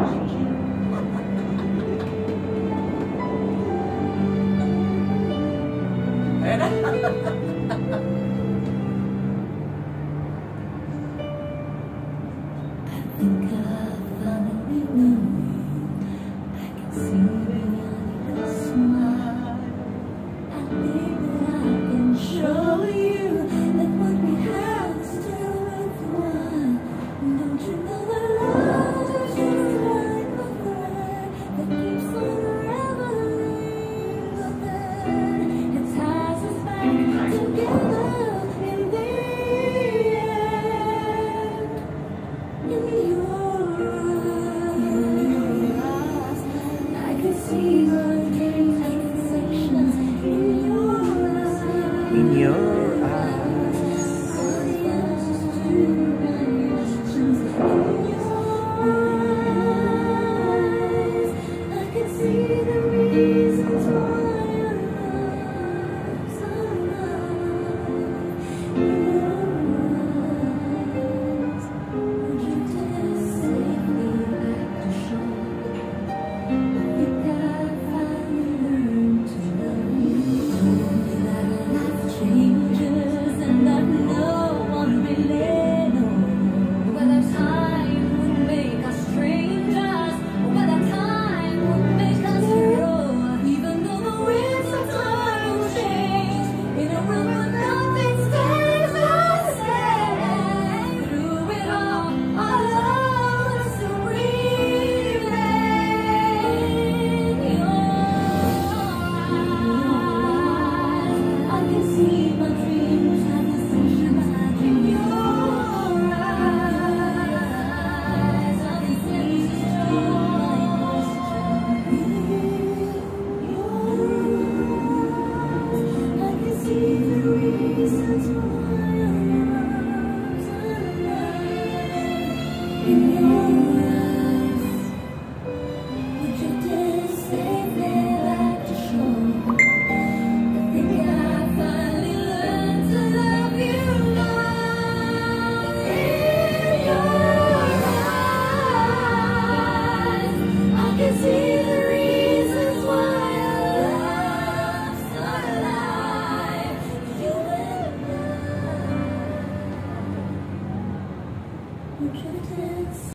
In your eyes, I can see the reasons why your love's alive. In your eyes, drifted safely back to shore. I think I finally learned to love you. Told me that life changes and that no one really knows whether time would make us strangers or whether time would make us grow. Even though the winds of time will change in a world where nothing stays the same. Through it all, our love is still breathing. In your eyes, I can see my dreams and the sunshine in your eyes. I can see stars in your eyes. I can see the reasons why your love's alive. In your eyes, we drifted safely back to shore. I think I finally learned to love you now. In your eyes, I can see the reasons why your love's alive. You and I, we drifted